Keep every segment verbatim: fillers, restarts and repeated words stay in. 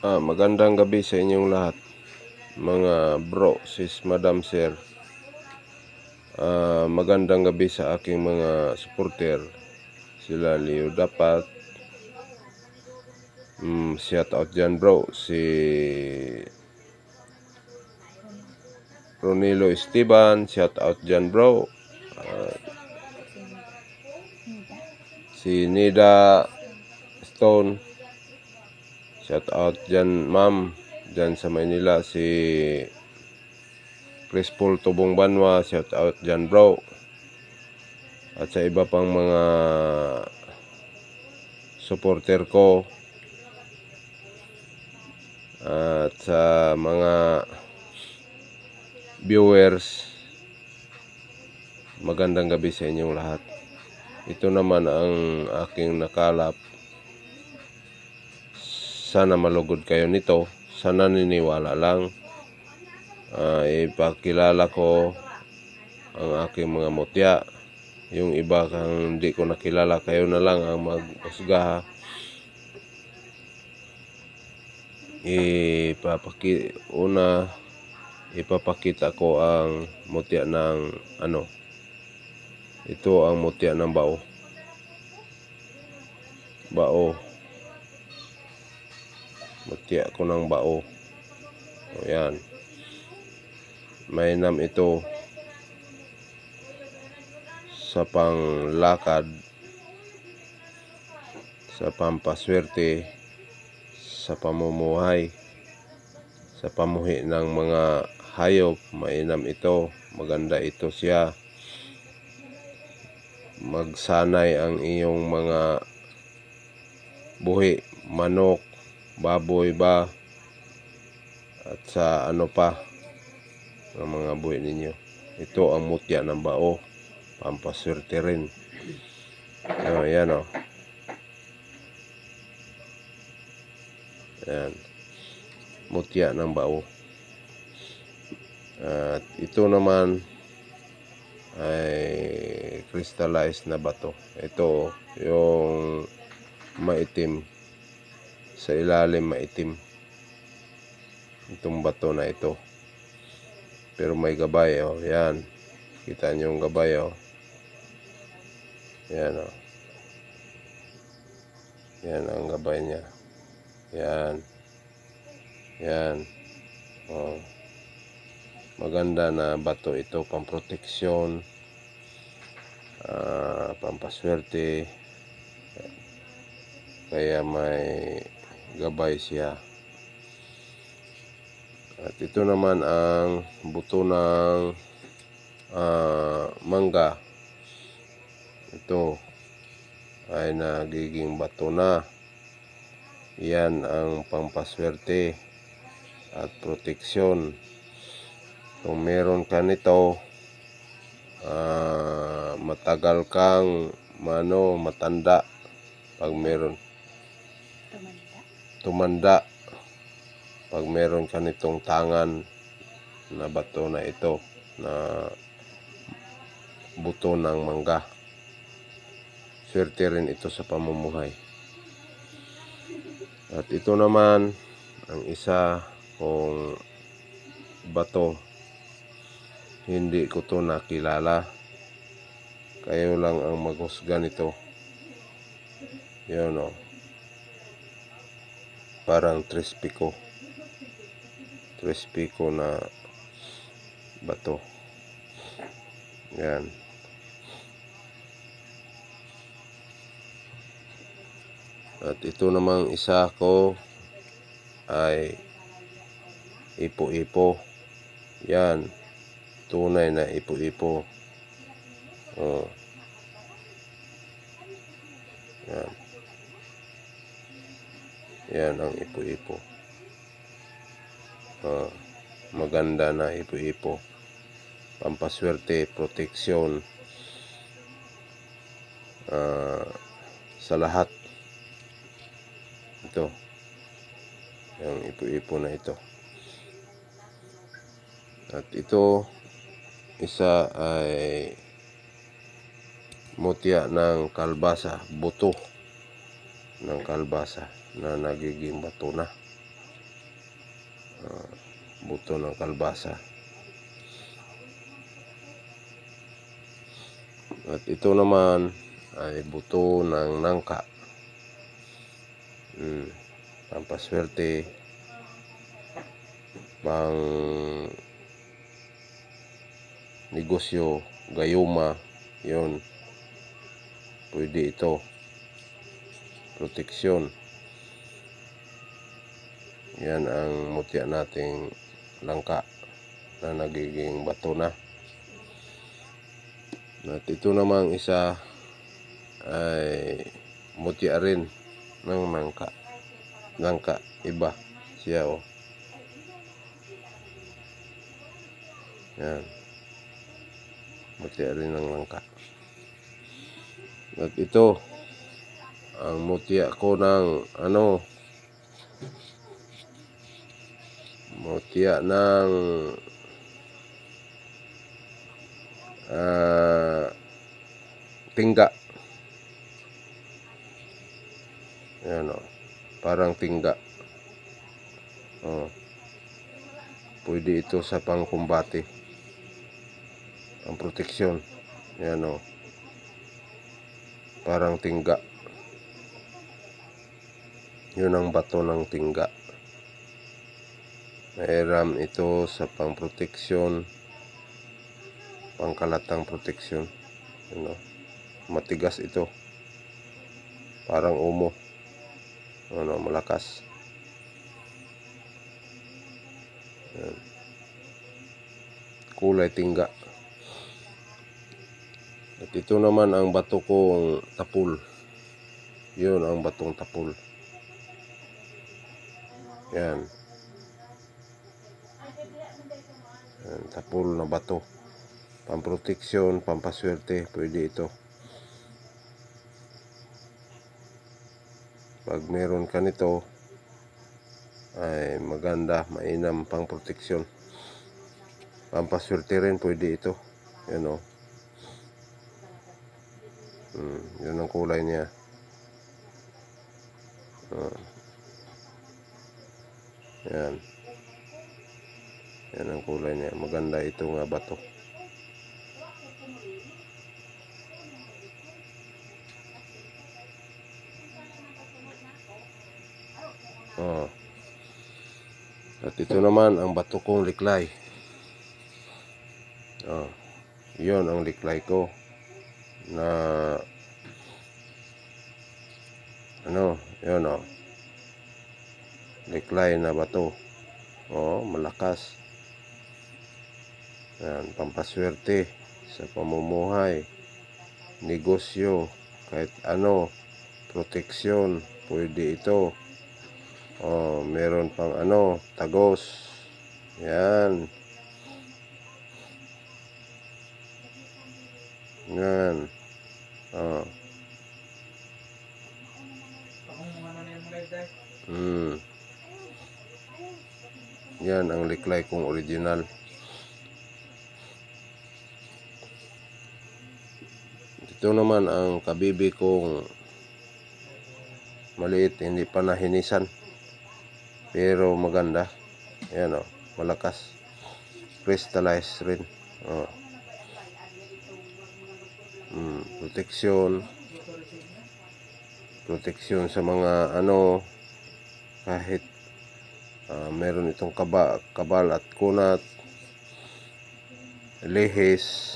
Ah, magandang gabi sa inyong lahat, mga bro, sis, madam, sir. Ah, magandang gabi sa aking mga supporter. Sila Leo Dapat. Mm, shout out dyan bro. Si Ronilo Esteban. Shout out dyan bro. Ah, si Nida Stone. Shout out dyan ma'am. Dyan sa Maynila. Si Chris Paul Tubong Banwa. Shout out dyan bro. At sa iba pang mga supporter ko. At sa mga viewers, magandang gabi sa inyong lahat. Ito naman ang aking nakalap. Sana malugod kayo nito. Sana niniwala lang. Uh, ipakilala ko ang aking mga mutya. Yung iba kang hindi ko nakilala, kayo na lang ang mag-usga. Ipapaki una ipapakita ko ang mutya ng ano. Ito ang mutya ng bao. Bao. Mutya ko ng bao. O yan. Mainam ito sa panglakad, sa pampaswerte, sa pamumuhay, sa pamuhi ng mga hayop. Mainam ito. Maganda ito siya. Magsanay ang iyong mga buhi, manok, baboy ba, at sa ano pa ang mga buhi ninyo. Ito ang mutya ng bao, pampaswerte rin. O, yan o. Yan, mutya ng bao. At ito naman ay crystallized na bato. Ito yung maitim, sa ilalim maitim itong bato na ito, pero may gabay. Oh, yan, kita nyo yung gabay. Oh, yan. Oh, yan ang gabay niya. Yan, yan. Oh, maganda na bato ito, pamproteksyon, uh, pampaswerte. Kaya may gabay siya. At ito naman ang buto ng uh, mangga. Ito ay nagiging bato na. Yan ang pampaswerte at proteksyon. Kung meron ka nito, uh, matagal kang mano, matanda. Pag meron tumanda, tumanda pag meron ka nitong tangan na bato na ito, na buto ng mangga, swerte rin ito sa pamumuhay. At ito naman ang isa kong bato, hindi ko to nakilala, kayo lang ang maghusga nito. Yun o, parang trispiko trispiko na bato. Yan. At ito namang isa ko ay ipo-ipo. Yan, tunay na ipo-ipo. Oh, yan. Yan ang ipo-ipo. Uh, maganda na ipo-ipo, pampaswerte, proteksyon, uh, sa lahat. Ito yung ipo-ipo na ito. At ito isa ay mutya ng kalbasa, buto ng kalbasa na nagiging bato na. uh, buto ng kalbasa. At ito naman ay buto ng nangka. Hmm, pampaswerte, pang negosyo, gayuma, yun. Pwede ito. Proteksyon. Yan ang mutya nating langka na nagiging bato na. At ito namang isa ay mutya rin ng nangka. Langka, iba siya oh. Yan. Mutya rin ng langka. At ito ang mutya ko ng ano, mutya ng uh, tingga. Yan o, parang tingga. Oh. Pwede ito sa pangkumbate, ang proteksyon. Yan o, parang tingga. Yun ang bato ng tingga. Mairam ito sa pangproteksyon, pangkalatang proteksyon. Ano, matigas ito, parang umo. Ano, malakas. Yan. Kulay tingga. At ito naman ang bato kong tapul. Yun ang batong tapul. Yan. Yan, tapul na bato. Pamproteksyon, pampaswerte, pwede ito. Pag meron ka nito ay maganda, mainam, pang proteksyon. Pampaswerte rin pwede ito. Yan o. Hmm, yun ang kulay niya. Uh, yan. Yan ang kulay niya. Maganda ito nga bato. Oh. At ito naman ang bato kong liklay. Oh. Yun ang liklay ko na ano, yun oh. Liklay na bato. Oh, malakas. Yan, pampaswerte sa pamumuhay, negosyo, kahit ano, proteksyon, pwede ito. Oh, meron pang ano, tagos. Yan. Yan. Oh. Hmm. Yan ang liklay kong original. Ito naman ang kabibi kong maliit, hindi pa nahinisan. Pero maganda. Ayan o, malakas. Crystallized rin. O. Hmm, proteksyon. Proteksyon sa mga ano, kahit uh, meron itong kaba, kabal at kunat, lihis,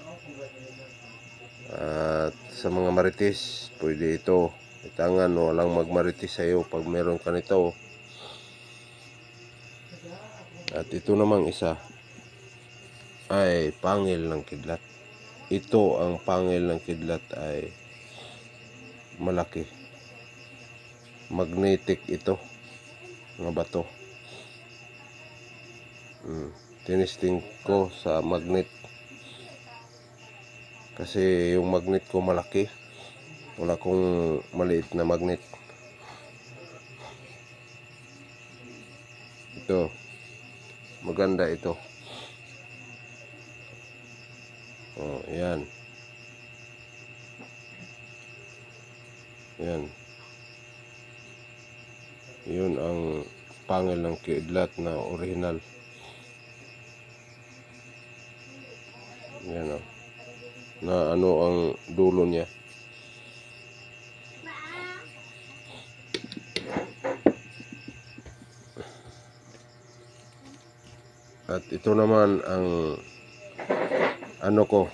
at sa mga maritis, pwede ito. Itangan, walang magmaritis sa iyo pag meron ka nito. At ito namang isa ay pangil ng kidlat. Ito ang pangil ng kidlat ay malaki. Magnetic ito, mga bato. Hmm. Tinisting ko sa magnet. Kasi yung magnet ko malaki. Wala kong maliit na magnet. Ito. Maganda ito. Oh, yan. Yan. Yun ang pangil ng kidlat na original. Yan o. Na ano ang dulo niya. At ito naman ang ano ko,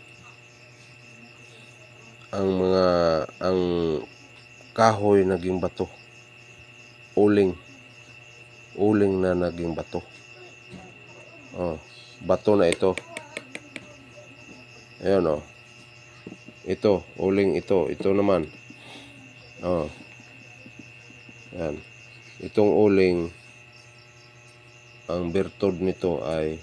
ang mga ang kahoy naging bato, uling uling na naging bato. Oh, bato na ito. Ayan oh. Ito, uling ito, ito naman. Oh. Yan. Itong uling, ang bertod nito ay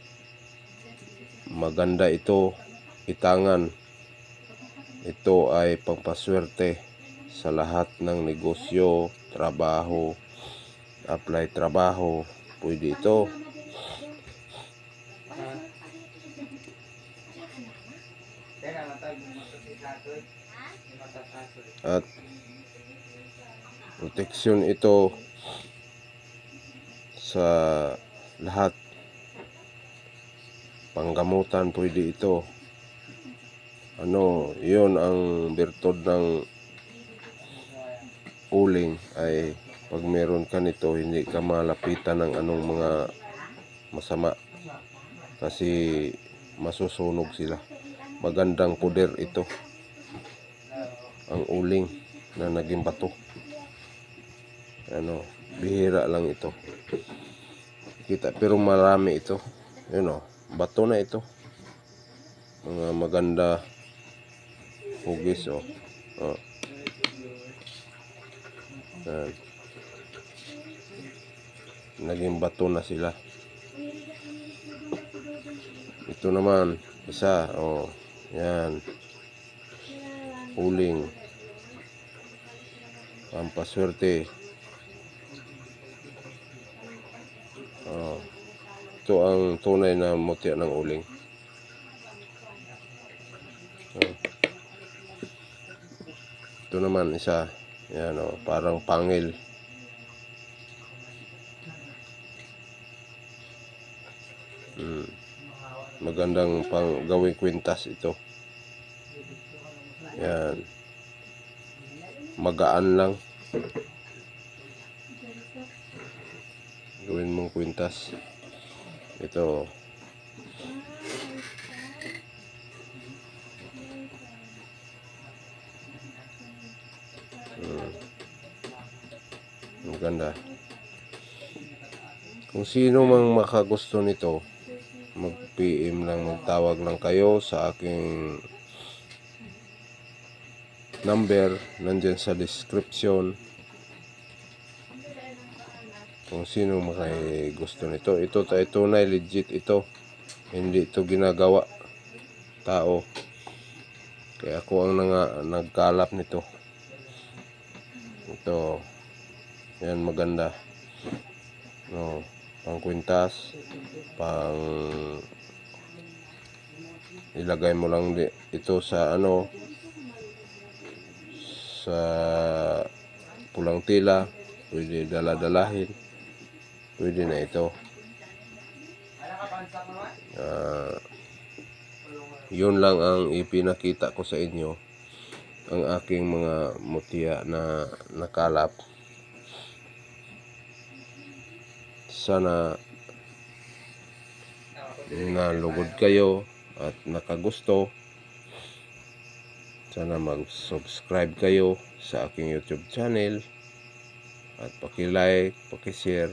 maganda ito, itangan. Ito ay pangpaswerte sa lahat ng negosyo, trabaho, apply trabaho, pwede ito. At proteksyon ito sa lahat. Panggamutan pwede ito. Ano, yun ang bertod ng uling, ay pag meron ka nito, hindi ka malapitan ng anong mga masama kasi masusunog sila. Magandang puder ito, ang uling na naging bato. Ano, bihira lang ito kita, pero marami ito. Yun o, bato na ito, mga maganda hugis o. Oh. Yan. Naging bato na sila. Ito naman isa, oh, yan, uling pampaswerte. Oh, ito ang tunay na mutya ng uling. Oh. Ito naman isa, yan oh, parang pangil. Hmm. Magandang pang gawing kwintas ito. Yan. Magaan lang. Gawin mong kwintas. Ito. Hmm. Maganda. Kung sino mang makagusto nito, mag-P M lang, magtawag lang kayo sa aking number, nandyan sa description. Kung sino makay gusto nito, ito tayo tunay, legit ito, hindi ito ginagawa tao, kaya ako ang nga, nagkalap nito. Ito, yan, maganda, no, pang kwintas, pang ilagay mo lang di, ito sa ano, sa pulang tila, pwede dala-dalahin, pwede na ito. Uh, yun lang ang ipinakita ko sa inyo, ang aking mga mutya na nakalap. Sana nalugod kayo at nakagusto. Sana mag-subscribe kayo sa aking YouTube channel at paki-like, paki-share.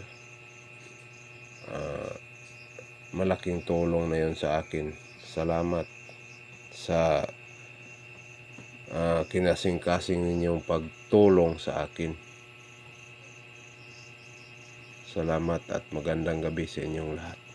Uh, malaking tulong na yun sa akin. Salamat sa uh, kinasing-kasing ninyong pagtulong sa akin. Salamat at magandang gabi sa inyong lahat.